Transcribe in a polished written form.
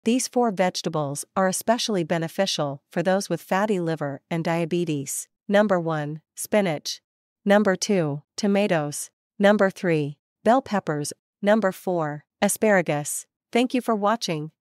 These 4 vegetables are especially beneficial for those with fatty liver and diabetes. Number 1, spinach. Number 2, tomatoes. Number 3, bell peppers. Number 4, asparagus. Thank you for watching.